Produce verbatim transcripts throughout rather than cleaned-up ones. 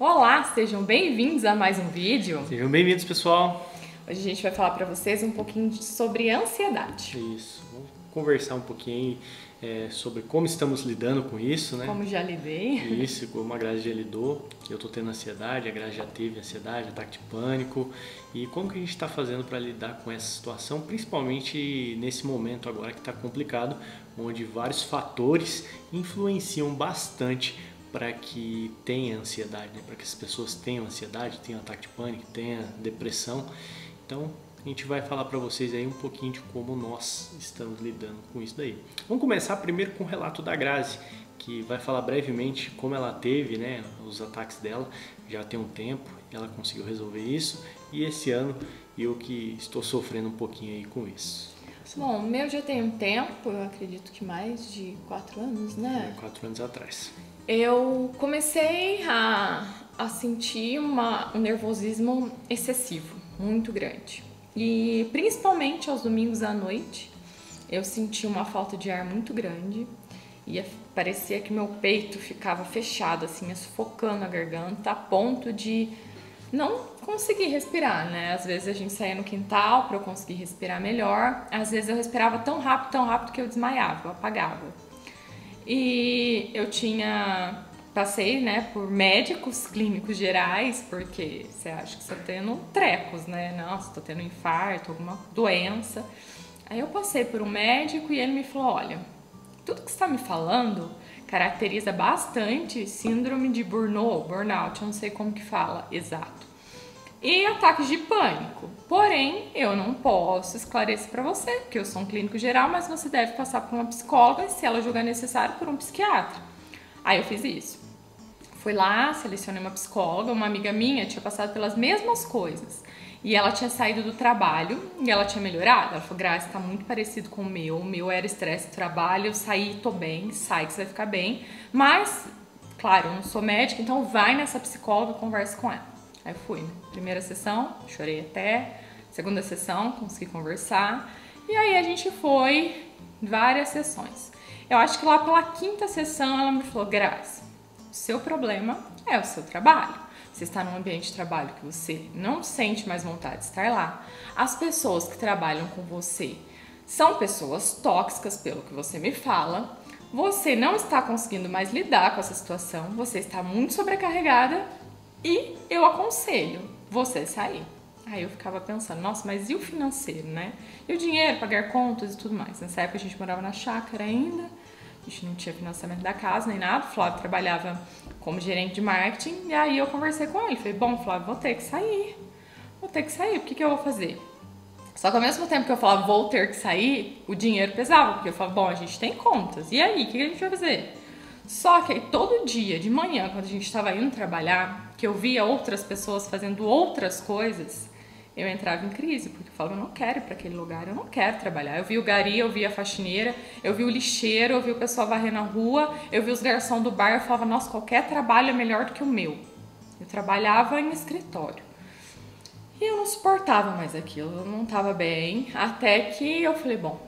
Olá, sejam bem-vindos a mais um vídeo. Sejam bem-vindos, pessoal. Hoje a gente vai falar para vocês um pouquinho sobre ansiedade. Isso, vamos conversar um pouquinho é, sobre como estamos lidando com isso, né? Como já lidei. Isso, como a Grazi já lidou, que eu tô tendo ansiedade, a Grazi já teve ansiedade, ataque de pânico. E como que a gente está fazendo para lidar com essa situação, principalmente nesse momento agora que está complicado, onde vários fatores influenciam bastante para que tenha ansiedade, né? Para que as pessoas tenham ansiedade, tenham ataque de pânico, tenham depressão. Então, a gente vai falar para vocês aí um pouquinho de como nós estamos lidando com isso daí. Vamos começar primeiro com o relato da Grazi, que vai falar brevemente como ela teve, né, os ataques dela. Já tem um tempo, ela conseguiu resolver isso, e esse ano eu que estou sofrendo um pouquinho aí com isso. Bom, o meu já tem um tempo, eu acredito que mais de quatro anos, né? É, quatro anos atrás. Eu comecei a, a sentir uma, um nervosismo excessivo, muito grande. E principalmente aos domingos à noite, eu senti uma falta de ar muito grande e parecia que meu peito ficava fechado, assim, sufocando a garganta, a ponto de não conseguir respirar, né? Às vezes a gente saía no quintal para eu conseguir respirar melhor, às vezes eu respirava tão rápido, tão rápido que eu desmaiava, eu apagava. E eu tinha, passei, né, por médicos clínicos gerais, porque você acha que você tá tendo trecos, né? Nossa, tô tendo um infarto, alguma doença. Aí eu passei por um médico e ele me falou, olha, tudo que você tá me falando caracteriza bastante síndrome de burnout, burnout, eu não sei como que fala exato. E ataques de pânico. Porém, eu não posso esclarecer para você, porque eu sou um clínico geral, mas você deve passar por uma psicóloga e, se ela julgar necessário, por um psiquiatra. Aí eu fiz isso. Fui lá, selecionei uma psicóloga, uma amiga minha tinha passado pelas mesmas coisas. E ela tinha saído do trabalho e ela tinha melhorado. Ela falou, Grazi, tá muito parecido com o meu. O meu era estresse do trabalho, eu saí, tô bem, sai que você vai ficar bem. Mas, claro, eu não sou médica, então vai nessa psicóloga e conversa com ela. Aí eu fui, né? Primeira sessão, chorei até. Segunda sessão, consegui conversar. E aí a gente foi várias sessões. Eu acho que lá pela quinta sessão ela me falou, Grazi, o seu problema é o seu trabalho. Você está num ambiente de trabalho que você não sente mais vontade de estar lá. As pessoas que trabalham com você são pessoas tóxicas, pelo que você me fala. Você não está conseguindo mais lidar com essa situação. Você está muito sobrecarregada. E eu aconselho você sair. Aí eu ficava pensando, nossa, mas e o financeiro, né? E o dinheiro, pagar contas e tudo mais. Nessa época a gente morava na chácara ainda, a gente não tinha financiamento da casa nem nada. O Flávio trabalhava como gerente de marketing. E aí eu conversei com ele, falei, bom, Flávio, vou ter que sair. Vou ter que sair, o que que eu vou fazer? Só que ao mesmo tempo que eu falava, vou ter que sair, o dinheiro pesava. Porque eu falava, bom, a gente tem contas. E aí, o que que a gente vai fazer? Só que aí, todo dia, de manhã, quando a gente estava indo trabalhar, que eu via outras pessoas fazendo outras coisas, eu entrava em crise, porque eu falava, eu não quero ir para aquele lugar, eu não quero trabalhar. Eu vi o gari, eu vi a faxineira, eu vi o lixeiro, eu vi o pessoal varrendo a rua, eu vi os garçons do bar, eu falava, nossa, qualquer trabalho é melhor do que o meu. Eu trabalhava em escritório. E eu não suportava mais aquilo, eu não estava bem, até que eu falei, bom,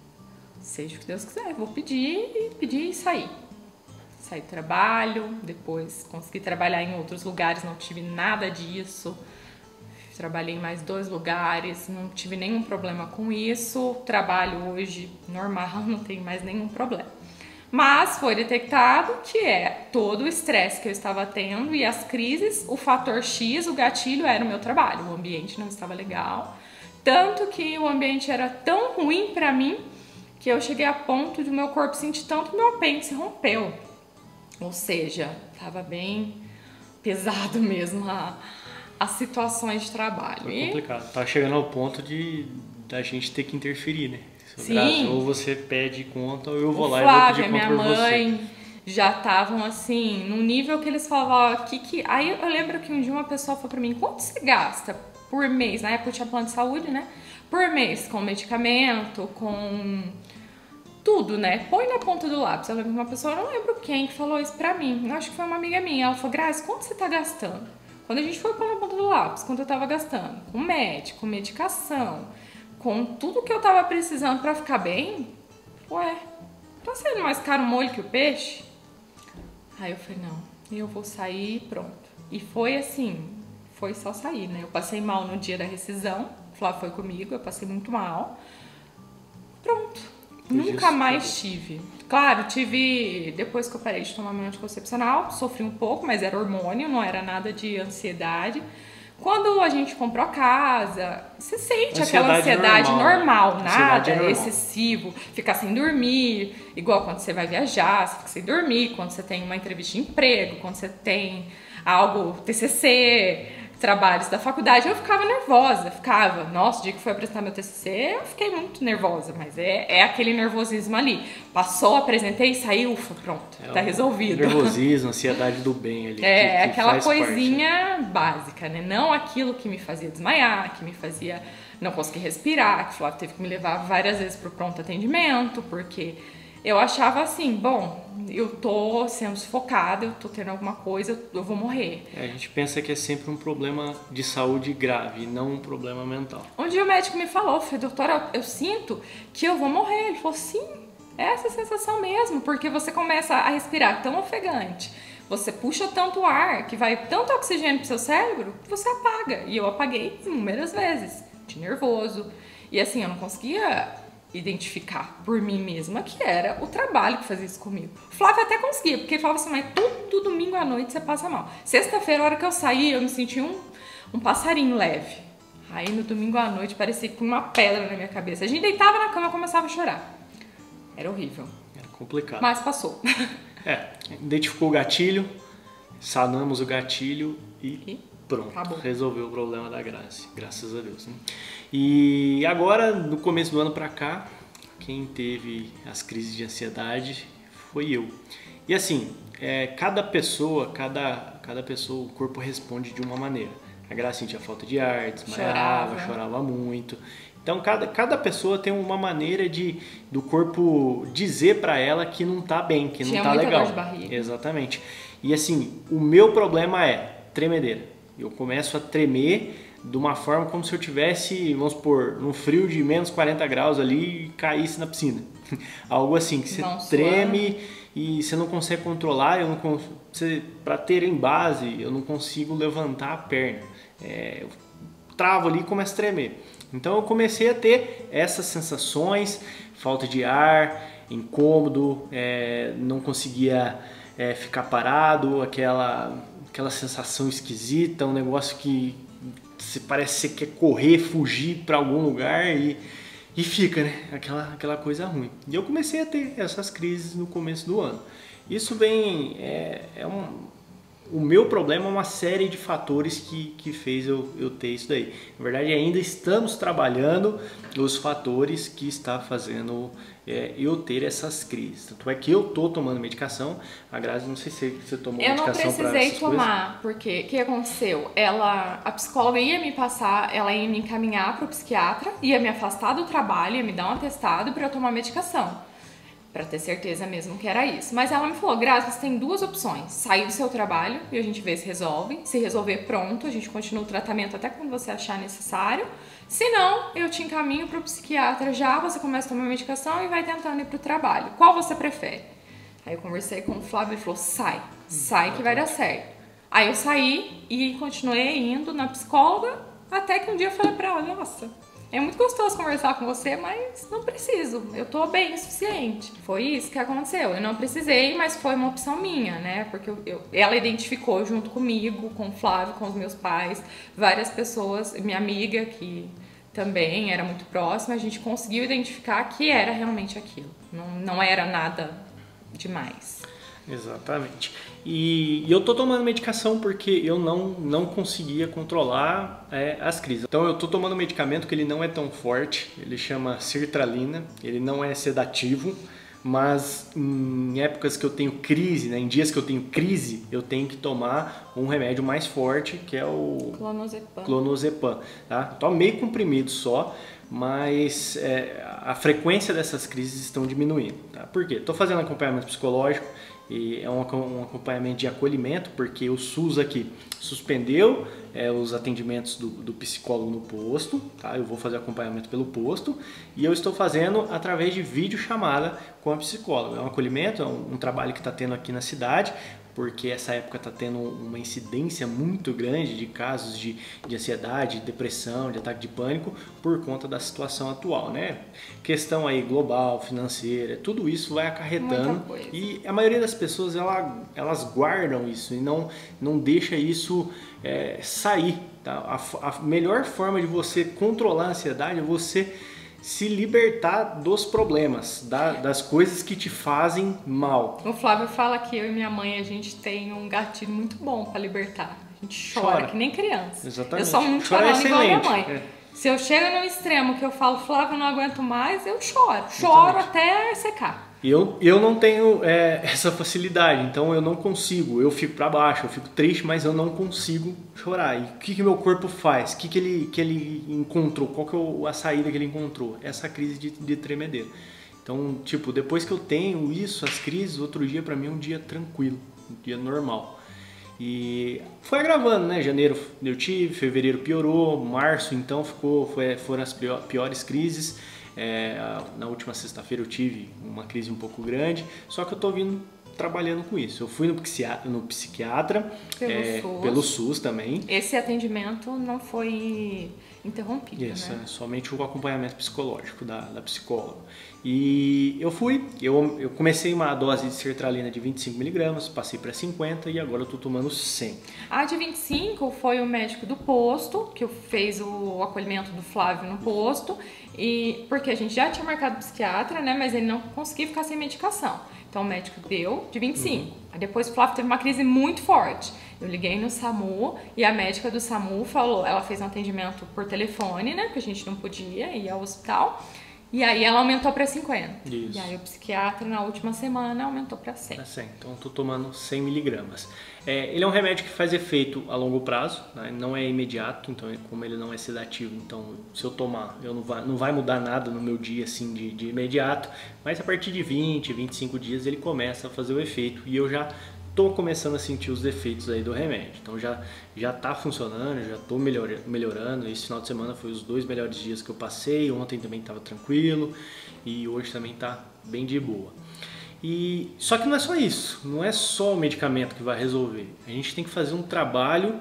seja o que Deus quiser, vou pedir, pedir e sair. Saí do trabalho, depois consegui trabalhar em outros lugares, não tive nada disso. Trabalhei em mais dois lugares, não tive nenhum problema com isso. Trabalho hoje normal, não tenho mais nenhum problema. Mas foi detectado que é todo o estresse que eu estava tendo e as crises, o fator X, o gatilho era o meu trabalho. O ambiente não estava legal, tanto que o ambiente era tão ruim para mim que eu cheguei a ponto de o meu corpo sentir tanto que meu apêndice rompeu. Ou seja, estava bem pesado mesmo a, as situações de trabalho. Foi complicado. Tá chegando ao ponto de da gente ter que interferir, né? Sim. Grazi, ou você pede conta ou eu vou o lá Flávio, e vou pedir a conta minha por você. mãe já estavam assim, num nível que eles falavam, ó, que que... Aí eu lembro que um dia uma pessoa falou pra mim, quanto você gasta por mês? Na época eu tinha plano de saúde, né? Por mês, com medicamento, com... tudo, né? Põe na ponta do lápis. Eu lembro de uma pessoa, eu não lembro quem que falou isso pra mim. Eu acho que foi uma amiga minha. Ela falou, Grazi, quanto você tá gastando? Quando a gente foi pôr na ponta do lápis, quanto eu tava gastando? Com médico, com medicação, com tudo que eu tava precisando pra ficar bem. Ué, tá saindo mais caro o molho que o peixe? Aí eu falei, não, eu vou sair e pronto. E foi assim, foi só sair, né? Eu passei mal no dia da rescisão, o Flávio foi comigo, eu passei muito mal. Pronto. Pois Nunca isso, mais tive. Claro, tive, depois que eu parei de tomar meu anticoncepcional, sofri um pouco, mas era hormônio, não era nada de ansiedade. Quando a gente comprou a casa, você sente ansiedade aquela ansiedade normal, normal né? nada ansiedade é normal. Excessivo, ficar sem dormir, igual quando você vai viajar, você fica sem dormir, quando você tem uma entrevista de emprego, quando você tem algo, T C C, trabalhos da faculdade, eu ficava nervosa, ficava, nossa, o dia que foi apresentar meu T C C, eu fiquei muito nervosa, mas é, é aquele nervosismo ali, passou, apresentei, saiu, ufa, pronto, é tá resolvido. Nervosismo, ansiedade do bem ali. É, que, que aquela coisinha parte, né? básica, né, não aquilo que me fazia desmaiar, que me fazia não conseguir respirar, que o Flávio teve que me levar várias vezes pro pronto atendimento, porque eu achava assim, bom, eu tô sendo sufocada, eu tô tendo alguma coisa, eu vou morrer. É, a gente pensa que é sempre um problema de saúde grave, não um problema mental. Um dia o médico me falou, falei, doutora, eu, eu sinto que eu vou morrer. Ele falou, sim, é essa sensação mesmo, porque você começa a respirar tão ofegante, você puxa tanto ar, que vai tanto oxigênio pro seu cérebro, que você apaga. E eu apaguei inúmeras vezes, de nervoso. E assim, eu não conseguia identificar por mim mesma que era o trabalho que fazia isso comigo. O Flávio até conseguia, porque ele falava assim, mas todo domingo à noite você passa mal. Sexta-feira, a hora que eu saí, eu me senti um, um passarinho leve. Aí no domingo à noite parecia que tinha uma pedra na minha cabeça. A gente deitava na cama e começava a chorar. Era horrível. Era complicado. Mas passou. É, identificou o gatilho, sanamos o gatilho e, e pronto, acabou. Resolveu o problema da Grazi, graças a Deus, né? E agora, no começo do ano pra cá, quem teve as crises de ansiedade foi eu. E assim, é, cada pessoa, cada, cada pessoa, o corpo responde de uma maneira. A Grazi sentia falta de ar, desmaiava, chorava, chorava muito. Então, cada, cada pessoa tem uma maneira de, do corpo dizer pra ela que não tá bem, que não Tinha tá muita legal. Dor de barriga. Exatamente. E assim, o meu problema é tremedeira. Eu começo a tremer de uma forma como se eu tivesse, vamos supor, num frio de menos quarenta graus ali e caísse na piscina. Algo assim, que você não treme suando. E você não consegue controlar. Eu não cons... Para ter em base, eu não consigo levantar a perna. É, eu travo ali e começo a tremer. Então eu comecei a ter essas sensações, falta de ar, incômodo, é, não conseguia é, ficar parado, aquela, aquela sensação esquisita, um negócio que você parece que você quer correr, fugir para algum lugar e, e fica, né? Aquela, aquela coisa ruim. E eu comecei a ter essas crises no começo do ano. Isso vem... É, é um, o meu problema é uma série de fatores que, que fez eu, eu ter isso daí. Na verdade, ainda estamos trabalhando os fatores que está fazendo é, eu ter essas crises. Tanto é que eu estou tomando medicação. A Grazi, não sei se você tomou eu medicação para essas coisas. Eu não precisei tomar, porque o que aconteceu? Ela, a psicóloga ia me passar, ela ia me encaminhar para o psiquiatra, ia me afastar do trabalho, ia me dar um atestado para eu tomar medicação. Pra ter certeza mesmo que era isso. Mas ela me falou, Grazi, você tem duas opções. Sair do seu trabalho e a gente vê se resolve. Se resolver, pronto, a gente continua o tratamento até quando você achar necessário. Se não, eu te encaminho pro psiquiatra já, você começa a tomar medicação e vai tentando ir pro trabalho. Qual você prefere? Aí eu conversei com o Flávio e ele falou, sai, sai que vai dar certo. Aí eu saí e continuei indo na psicóloga, até que um dia eu falei pra ela, nossa... É muito gostoso conversar com você, mas não preciso. Eu tô bem o suficiente. Foi isso que aconteceu. Eu não precisei, mas foi uma opção minha, né? Porque eu, eu, ela identificou junto comigo, com o Flávio, com os meus pais, várias pessoas, minha amiga, que também era muito próxima, a gente conseguiu identificar que era realmente aquilo. Não, não era nada demais. Exatamente. E, e eu tô tomando medicação porque eu não, não conseguia controlar é, as crises. Então eu tô tomando um medicamento que ele não é tão forte, ele chama sertralina, ele não é sedativo, mas em épocas que eu tenho crise, né, em dias que eu tenho crise, eu tenho que tomar um remédio mais forte, que é o clonazepam. clonazepam, tá? Tomo meio comprimido só, mas é, a frequência dessas crises estão diminuindo, tá? Por quê? Tô fazendo acompanhamento psicológico, e é um, um acompanhamento de acolhimento, porque o SUS aqui suspendeu é, os atendimentos do, do psicólogo no posto, tá? Eu vou fazer acompanhamento pelo posto e eu estou fazendo através de videochamada com a psicóloga. É um acolhimento, é um, um trabalho que está tendo aqui na cidade, porque essa época está tendo uma incidência muito grande de casos de, de ansiedade, de depressão, de ataque de pânico por conta da situação atual, né? Questão aí global, financeira, tudo isso vai acarretando e a maioria das pessoas ela, elas guardam isso e não, não deixa isso é, sair. Tá? A, a melhor forma de você controlar a ansiedade é você se libertar dos problemas, da, das coisas que te fazem mal. O Flávio fala que eu e minha mãe, a gente tem um gatilho muito bom para libertar. A gente chora, chora, que nem criança. Exatamente. Eu sou muito chorona igual a minha mãe. É. Se eu chego no extremo que eu falo, Flávio, eu não aguento mais, eu choro. Choro Exatamente. Até secar. Eu, eu não tenho é, essa facilidade, então eu não consigo. Eu fico para baixo, eu fico triste, mas eu não consigo chorar. E o que, que meu corpo faz? O que, que, ele, que ele encontrou? Qual que é a saída que ele encontrou? Essa crise de, de tremedeira. Então, tipo, depois que eu tenho isso, as crises, outro dia para mim é um dia tranquilo, um dia normal. E foi agravando, né? Janeiro eu tive, fevereiro piorou, março então ficou, foi, foram as piores crises. É, na última sexta-feira eu tive uma crise um pouco grande, só que eu tô vindo trabalhando com isso. Eu fui no psiquiatra, no psiquiatra pelo, é, SUS. pelo SUS também. Esse atendimento não foi interrompido, Isso, né? é somente o acompanhamento psicológico da, da psicóloga. E eu fui, eu, eu comecei uma dose de sertralina de vinte e cinco miligramas, passei para cinquenta e agora eu tô tomando cem. A de vinte e cinco foi o médico do posto, que fez o acolhimento do Flávio no posto, e porque a gente já tinha marcado psiquiatra, né, mas ele não conseguia ficar sem medicação. Então o médico deu de vinte e cinco. Uhum. Aí depois o Flávio teve uma crise muito forte. Eu liguei no SAMU e a médica do SAMU falou, ela fez um atendimento por telefone, né, porque a gente não podia ir ao hospital. E aí ela aumentou para cinquenta. Isso. E aí o psiquiatra na última semana aumentou para cem. Para cem. Então eu tô tomando cem miligramas. É, ele é um remédio que faz efeito a longo prazo, né? Não é imediato, então como ele não é sedativo, então se eu tomar, eu não vai, não vai mudar nada no meu dia assim de, de imediato, mas a partir de vinte, vinte e cinco dias ele começa a fazer o efeito e eu já estou começando a sentir os efeitos aí do remédio. Então já já está funcionando, já estou melhor, melhorando. Esse final de semana foi os dois melhores dias que eu passei. Ontem também estava tranquilo e hoje também está bem de boa. E só que não é só isso, não é só o medicamento que vai resolver. A gente tem que fazer um trabalho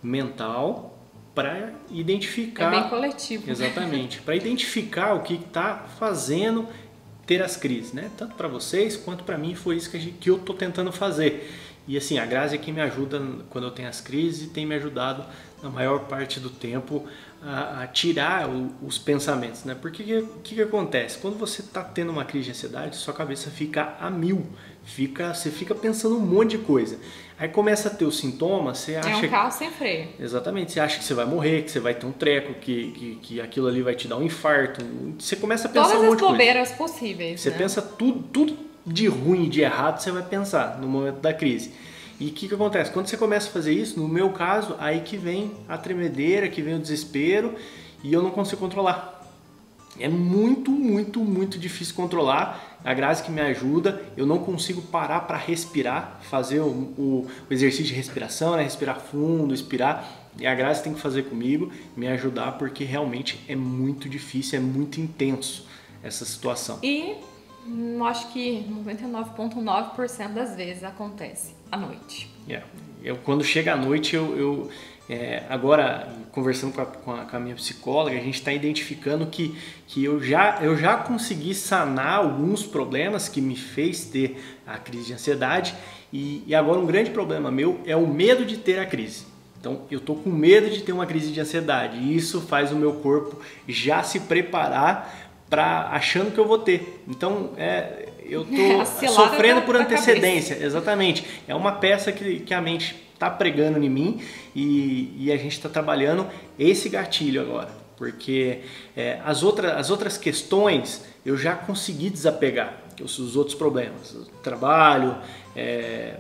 mental para identificar. É bem coletivo. Exatamente, para identificar o que está fazendo ter as crises, né? Tanto para vocês quanto para mim foi isso que, a gente, que eu tô tentando fazer. E assim, a Grazi é quem me ajuda quando eu tenho as crises e tem me ajudado na maior parte do tempo a, a tirar o, os pensamentos, né? Porque o que, que, que acontece? Quando você está tendo uma crise de ansiedade, sua cabeça fica a mil, fica, você fica pensando um monte de coisa. Aí começa a ter os sintomas, você acha... É um carro sem freio. Exatamente, você acha que você vai morrer, que você vai ter um treco, que, que, que aquilo ali vai te dar um infarto. Você começa a pensar Todas um monte de coisa. Todas as bobeiras possíveis, Você né? pensa tudo, tudo de ruim, de errado, você vai pensar no momento da crise. E o que, que acontece? Quando você começa a fazer isso, no meu caso, aí que vem a tremedeira, que vem o desespero e eu não consigo controlar. É muito, muito, muito difícil controlar. A Grazi que me ajuda, eu não consigo parar para respirar, fazer o, o, o exercício de respiração, né? Respirar fundo, expirar. E a Grazi tem que fazer comigo, me ajudar, porque realmente é muito difícil, é muito intenso essa situação. E eu acho que noventa e nove vírgula nove por cento das vezes acontece à noite. Yeah. Eu, quando chega à noite, eu... eu É, agora, conversando com a, com, a, com a minha psicóloga, a gente está identificando que, que eu, já, eu já consegui sanar alguns problemas que me fez ter a crise de ansiedade e, e agora um grande problema meu é o medo de ter a crise. Então, eu estou com medo de ter uma crise de ansiedade e isso faz o meu corpo já se preparar para achando que eu vou ter. Então, é, eu estou sofrendo por antecedência. Exatamente. É uma peça que, que a mente está pregando em mim e, e a gente está trabalhando esse gatilho agora, porque é, as, outra, as outras questões eu já consegui desapegar, os, os outros problemas, trabalho, é,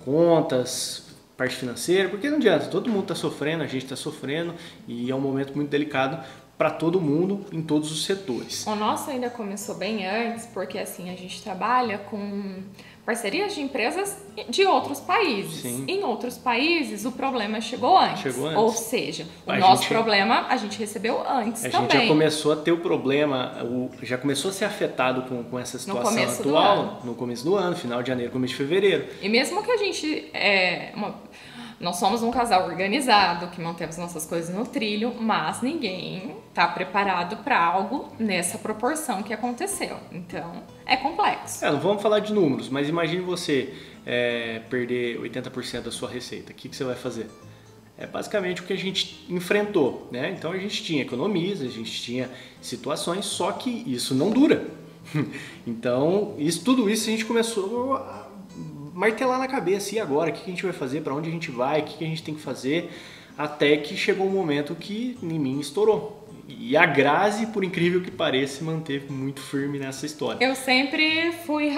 contas, parte financeira, porque não adianta, todo mundo está sofrendo, a gente está sofrendo e é um momento muito delicado para todo mundo, em todos os setores. O nosso ainda começou bem antes, porque assim, a gente trabalha com parcerias de empresas de outros países. Sim. Em outros países, o problema chegou antes. Chegou antes. Ou seja, o A nosso gente- problema a gente recebeu antes A também. gente já começou a ter o problema, o- já começou a ser afetado com, com essa situação começo do atual ano. no começo do ano, final de janeiro, começo de fevereiro. E mesmo que a gente é uma, nós somos um casal organizado, que mantemos nossas coisas no trilho, mas ninguém está preparado para algo nessa proporção que aconteceu. Então, é complexo. É, não vamos falar de números, mas imagine você é, perder oitenta por cento da sua receita. O que, que você vai fazer? É basicamente o que a gente enfrentou, né? Então a gente tinha economias, a gente tinha situações, só que isso não dura. Então, isso, tudo isso a gente começou a martelar na cabeça. E agora? O que a gente vai fazer? Para onde a gente vai? O que a gente tem que fazer? Até que chegou um momento que em mim estourou. E a Grazi, por incrível que pareça, se manteve muito firme nessa história. Eu sempre fui a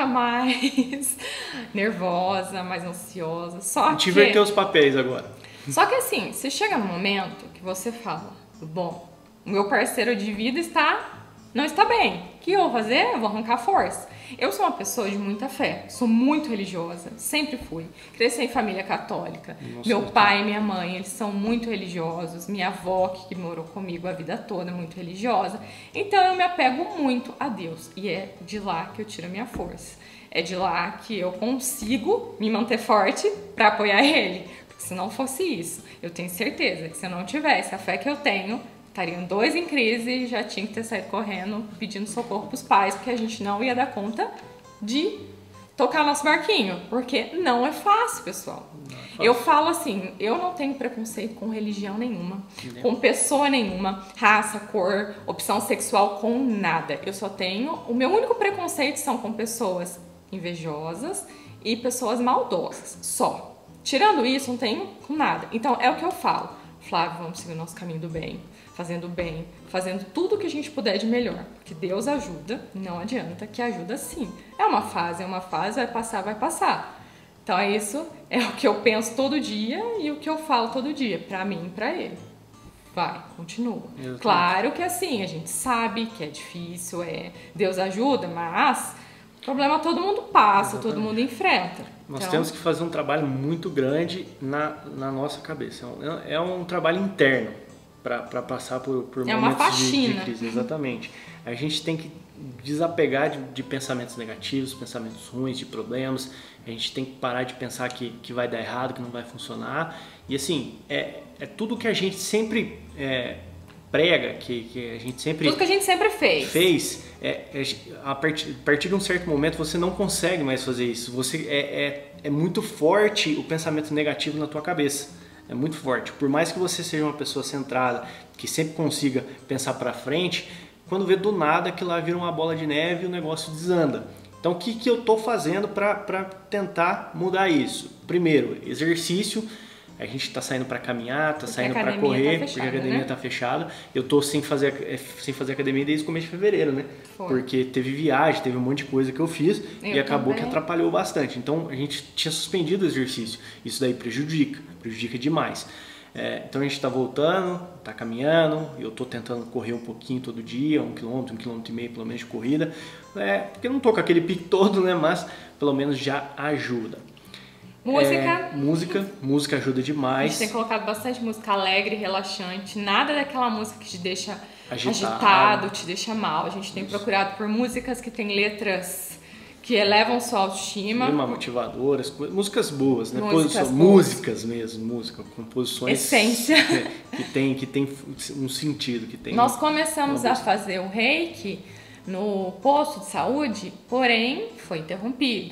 mais nervosa, mais ansiosa. Só A gente que... inverteu os papéis agora. Só que assim, você chega num momento que você fala, bom, o meu parceiro de vida está, não está bem. O que eu vou fazer? Eu vou arrancar força. Eu sou uma pessoa de muita fé, sou muito religiosa, sempre fui. Cresci em família católica. Nossa, meu Deus. pai e minha mãe, eles são muito religiosos. Minha avó, que morou comigo a vida toda, muito religiosa. Então eu me apego muito a Deus. E é de lá que eu tiro a minha força. É de lá que eu consigo me manter forte para apoiar ele. Porque se não fosse isso, eu tenho certeza que se eu não tivesse a fé que eu tenho, estariam dois em crise e já tinha que ter saído correndo pedindo socorro pros pais, porque a gente não ia dar conta de tocar nosso barquinho, porque não é fácil, pessoal. Não é fácil. Eu falo assim, eu não tenho preconceito com religião nenhuma, Nem. com pessoa nenhuma, raça, cor, opção sexual, com nada. Eu só tenho, o meu único preconceito são com pessoas invejosas e pessoas maldosas, só. Tirando isso, não tenho com nada. Então, é o que eu falo. Flávio, vamos seguir o nosso caminho do bem, fazendo bem, fazendo tudo o que a gente puder de melhor. Porque Deus ajuda, não adianta, que ajuda sim. É uma fase, é uma fase, vai passar, vai passar. Então, é isso, é o que eu penso todo dia e o que eu falo todo dia, pra mim e pra ele. Vai, continua. Exatamente. Claro que assim, a gente sabe que é difícil, é Deus ajuda, mas o problema todo mundo passa, todo mundo enfrenta. Nós Então, temos que fazer um trabalho muito grande na, na nossa cabeça. É um, é um trabalho interno para passar por, por É uma momentos de, de faxina. crise. Exatamente. A gente tem que desapegar de, de pensamentos negativos, pensamentos ruins, de problemas. A gente tem que parar de pensar que, que vai dar errado, que não vai funcionar. E assim, é, é tudo que a gente sempre é, prega, que, que a gente sempre... tudo que a gente sempre fez. fez, é, é, a, partir, a partir de um certo momento você não consegue mais fazer isso. Você é, é, é muito forte o pensamento negativo na tua cabeça. É muito forte. Por mais que você seja uma pessoa centrada, que sempre consiga pensar para frente, quando vê do nada que lá vira uma bola de neve e o negócio desanda. Então o que, que eu estou fazendo para tentar mudar isso? Primeiro, exercício. A gente está saindo para caminhar, está saindo para correr, tá porque a academia está né? fechada. Eu estou sem fazer, sem fazer academia desde o começo de fevereiro, né? Foi. Porque teve viagem, teve um monte de coisa que eu fiz Eu e acabou também. que atrapalhou bastante. Então a gente tinha suspendido o exercício. Isso daí prejudica, prejudica demais. É, então a gente está voltando, está caminhando. Eu estou tentando correr um pouquinho todo dia, um quilômetro, um quilômetro e meio pelo menos de corrida. É, porque eu não estou com aquele pique todo, né? Mas pelo menos já ajuda. Música. É, música, música ajuda A gente demais. tem colocado bastante música alegre, relaxante, nada daquela música que te deixa Agitado. agitado, te deixa mal. A gente tem procurado por músicas que têm letras que elevam sua autoestima. Clima motivadoras, co- músicas boas, né? Músicas Posição- boas. músicas mesmo, música, composições Essência. que tem que tem um sentido, que tem. Nós começamos uma a música. fazer o reiki no posto de saúde, porém foi interrompido.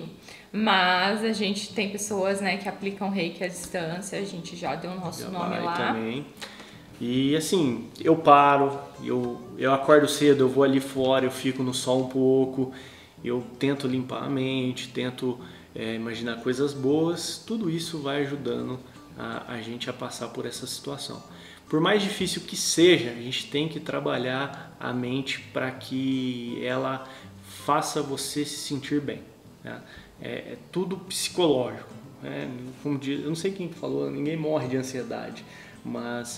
Mas a gente tem pessoas, né, que aplicam reiki à distância, a gente já deu o nosso Já nome vai lá. também. E assim, eu paro, eu, eu acordo cedo, eu vou ali fora, eu fico no sol um pouco, eu tento limpar a mente, tento é, imaginar coisas boas, tudo isso vai ajudando a, a gente a passar por essa situação. Por mais difícil que seja, a gente tem que trabalhar a mente para que ela faça você se sentir bem, né? É, é tudo psicológico, né? Como diz, eu não sei quem falou, ninguém morre de ansiedade, mas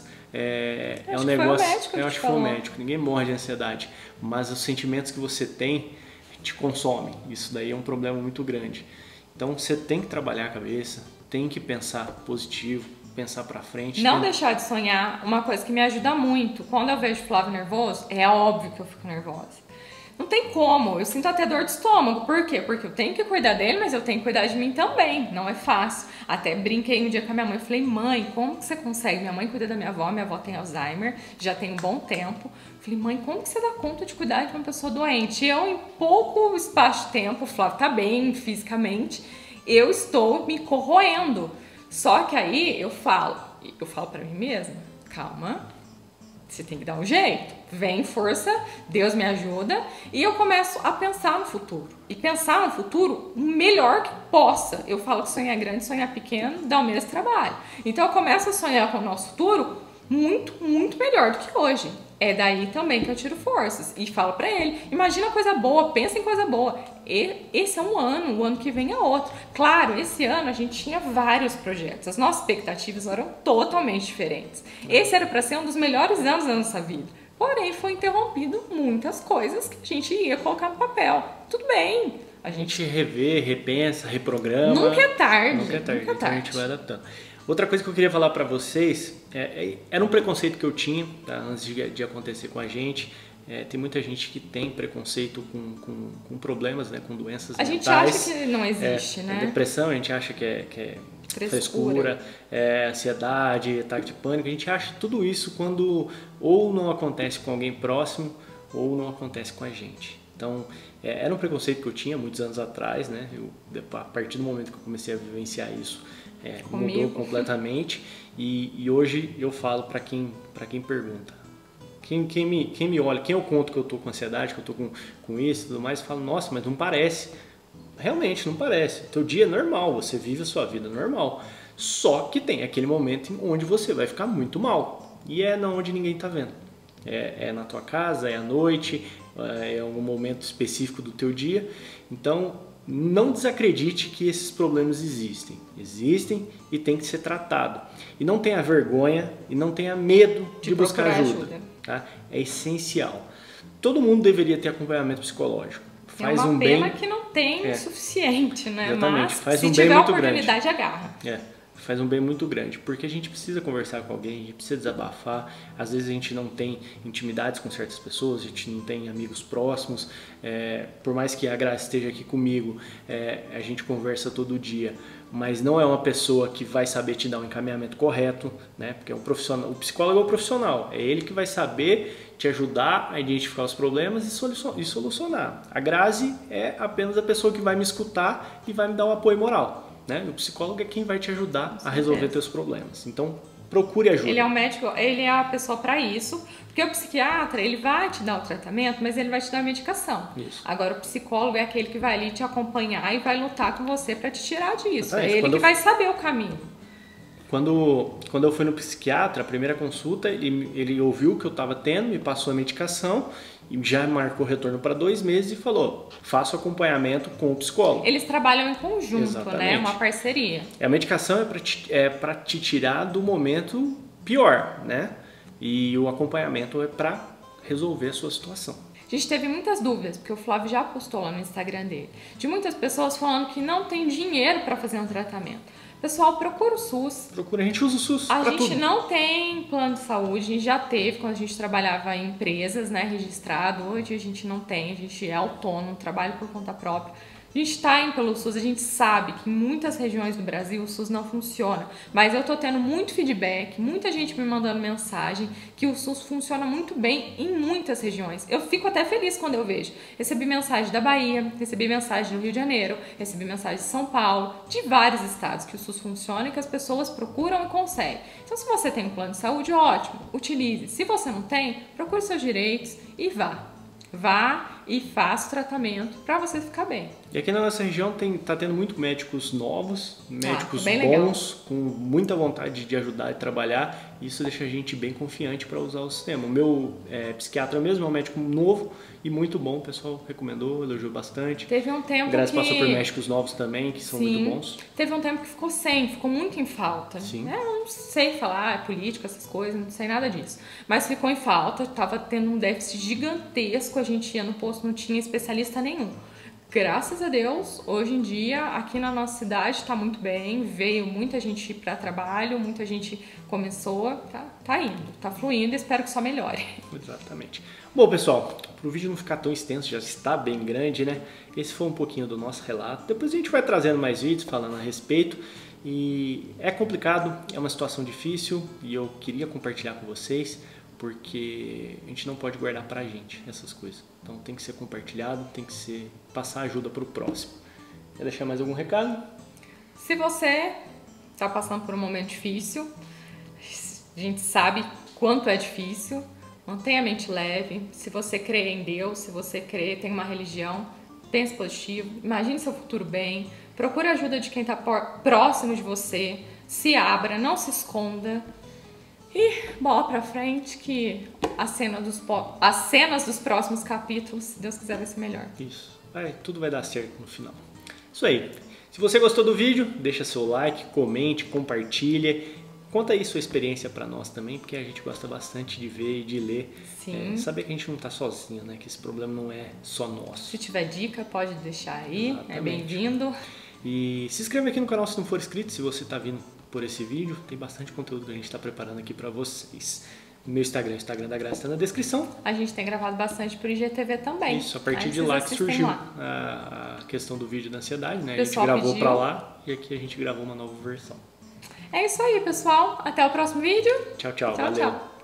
é, é um que negócio... Foi o médico eu que acho que foi o falou. médico, ninguém morre de ansiedade, mas os sentimentos que você tem te consomem, isso daí é um problema muito grande. Então você tem que trabalhar a cabeça, tem que pensar positivo, pensar pra frente. Não tem... deixar de sonhar, uma coisa que me ajuda muito, quando eu vejo o Flávio nervoso, é óbvio que eu fico nervosa. Não tem como, eu sinto até dor de estômago. Por quê? Porque eu tenho que cuidar dele, mas eu tenho que cuidar de mim também. Não é fácil. Até brinquei um dia com a minha mãe. Falei, mãe, como que você consegue? Minha mãe cuida da minha avó, minha avó tem Alzheimer, já tem um bom tempo. Falei, mãe, como que você dá conta de cuidar de uma pessoa doente? E eu, em pouco espaço de tempo, o Flávio tá bem fisicamente, eu estou me corroendo. Só que aí eu falo, eu falo pra mim mesma, calma. Você tem que dar um jeito, vem força, Deus me ajuda, e eu começo a pensar no futuro. E pensar no futuro o melhor que possa. Eu falo que sonhar grande, sonhar pequeno dá o mesmo trabalho. Então eu começo a sonhar com o nosso futuro muito, muito melhor do que hoje. É daí também que eu tiro forças e falo pra ele, imagina coisa boa, pensa em coisa boa. E esse é um ano, o ano que vem é outro. Claro, esse ano a gente tinha vários projetos, as nossas expectativas eram totalmente diferentes. Esse era para ser um dos melhores anos da nossa vida. Porém, foi interrompido muitas coisas que a gente ia colocar no papel. Tudo bem. A gente revê, repensa, reprograma. Nunca é tarde. Nunca é tarde, Nunca é então tarde. a gente vai adaptando. Outra coisa que eu queria falar para vocês, é, é, era um preconceito que eu tinha, tá, antes de, de acontecer com a gente. É, tem muita gente que tem preconceito com, com, com problemas, né, com doenças a mentais. gente acha que não existe, é, né? É depressão, a gente acha que é, que é Frescura. frescura, é, ansiedade, ataque de pânico. A gente acha tudo isso quando ou não acontece com alguém próximo ou não acontece com a gente. Então, é, era um preconceito que eu tinha muitos anos atrás, né? Eu, a partir do momento que eu comecei a vivenciar isso, é, mudou completamente. E, e hoje eu falo para quem, para quem pergunta. Quem, quem, me, quem me olha, quem eu conto que eu tô com ansiedade, que eu tô com, com isso e tudo mais, fala, nossa, mas não parece. Realmente, não parece. Teu dia é normal, você vive a sua vida normal. Só que tem aquele momento onde você vai ficar muito mal. E é na onde ninguém tá vendo. É, é na tua casa, é à noite, é um momento específico do teu dia. Então, não desacredite que esses problemas existem. Existem e tem que ser tratado. E não tenha vergonha e não tenha medo de, de buscar ajuda. ajuda. Tá? É essencial. Todo mundo deveria ter acompanhamento psicológico. Faz é uma um pena bem... que não tem o é. suficiente, né? Exatamente. Mas Faz se um tiver bem muito oportunidade, grande. agarra. É. Faz um bem muito grande, porque a gente precisa conversar com alguém, a gente precisa desabafar. Às vezes a gente não tem intimidades com certas pessoas, a gente não tem amigos próximos. É, por mais que a Graça esteja aqui comigo, é, a gente conversa todo dia, mas não é uma pessoa que vai saber te dar um encaminhamento correto, né? Porque é um profissional, o psicólogo é o profissional, é ele que vai saber te ajudar a identificar os problemas e solucionar. A Grazi é apenas a pessoa que vai me escutar e vai me dar um apoio moral. Né? O psicólogo é quem vai te ajudar a resolver teus problemas. Então, procure ajuda. Ele é o médico, ele é a pessoa para isso, porque o psiquiatra, ele vai te dar o tratamento, mas ele vai te dar a medicação. Isso. Agora, o psicólogo é aquele que vai ali te acompanhar e vai lutar com você para te tirar disso. Exatamente. É ele Quando que eu... vai saber o caminho. Quando, quando eu fui no psiquiatra, a primeira consulta, ele, ele ouviu o que eu estava tendo, me passou a medicação e já marcou retorno para dois meses e falou, faça o acompanhamento com o psicólogo. Eles trabalham em conjunto, Exatamente. né? Uma parceria. A medicação é para te, é para te tirar do momento pior, né? E o acompanhamento é para resolver a sua situação. A gente teve muitas dúvidas, porque o Flávio já postou lá no Instagram dele, de muitas pessoas falando que não tem dinheiro para fazer um tratamento. Pessoal, procura o SUS. Procura, a gente usa o SUS A pra gente tudo. não tem plano de saúde, a gente já teve quando a gente trabalhava em empresas, né, registrado. Hoje a gente não tem, a gente é autônomo, trabalha por conta própria. A gente está indo pelo SUS, a gente sabe que em muitas regiões do Brasil o SUS não funciona, mas eu tô tendo muito feedback, muita gente me mandando mensagem que o SUS funciona muito bem em muitas regiões. Eu fico até feliz quando eu vejo. Recebi mensagem da Bahia, recebi mensagem do Rio de Janeiro, recebi mensagem de São Paulo, de vários estados que o SUS funciona e que as pessoas procuram e conseguem. Então, se você tem um plano de saúde, ótimo, utilize. Se você não tem, procure seus direitos e vá. Vá e faça o tratamento para você ficar bem. E aqui na nossa região tem, tá tendo muito médicos novos, médicos ah, bons, legal. Com muita vontade de ajudar e trabalhar. Isso deixa a gente bem confiante para usar o sistema. O meu é, psiquiatra mesmo é um médico novo e muito bom, o pessoal recomendou, elogiou bastante. Teve um tempo Graças que... passou por médicos novos também, que são Sim. muito bons. Teve um tempo que ficou sem, ficou muito em falta. Sim. Eu não sei falar política, essas coisas, não sei nada disso. Mas ficou em falta, tava tendo um déficit gigantesco, a gente ia no posto, não tinha especialista nenhum. Graças a Deus, hoje em dia, aqui na nossa cidade está muito bem, veio muita gente para trabalho, muita gente começou, tá, tá indo, tá fluindo, espero que só melhore. Exatamente. Bom, pessoal, para o vídeo não ficar tão extenso, já está bem grande, né? Esse foi um pouquinho do nosso relato. Depois a gente vai trazendo mais vídeos falando a respeito. E é complicado, é uma situação difícil e eu queria compartilhar com vocês, porque a gente não pode guardar pra gente essas coisas. Então tem que ser compartilhado, tem que ser passar ajuda pro próximo. Quer deixar mais algum recado? Se você está passando por um momento difícil, a gente sabe quanto é difícil, mantenha a mente leve. Se você crê em Deus, se você crê, tem uma religião, pense positivo, imagine seu futuro bem, procure a ajuda de quem está próximo de você, se abra, não se esconda. E bola pra frente que a cena dos, as cenas dos próximos capítulos, se Deus quiser, vai ser melhor. Isso, vai, tudo vai dar certo no final. Isso aí. Se você gostou do vídeo, deixa seu like, comente, compartilhe. Conta aí sua experiência pra nós também, porque a gente gosta bastante de ver e de ler. Sim. É, saber que a gente não tá sozinho, né? Que esse problema não é só nosso. Se tiver dica, pode deixar aí. Exatamente. É bem-vindo. E se inscreve aqui no canal se não for inscrito, se você tá vindo por esse vídeo, tem bastante conteúdo que a gente está preparando aqui para vocês. O meu Instagram, o Instagram da Graça está na descrição. A gente tem gravado bastante por I G T V também. Isso, a partir aí de lá que surgiu lá. A questão do vídeo da ansiedade, né? A gente gravou para lá e aqui a gente gravou uma nova versão. É isso aí, pessoal. Até o próximo vídeo. Tchau, tchau. Tchau, valeu. tchau.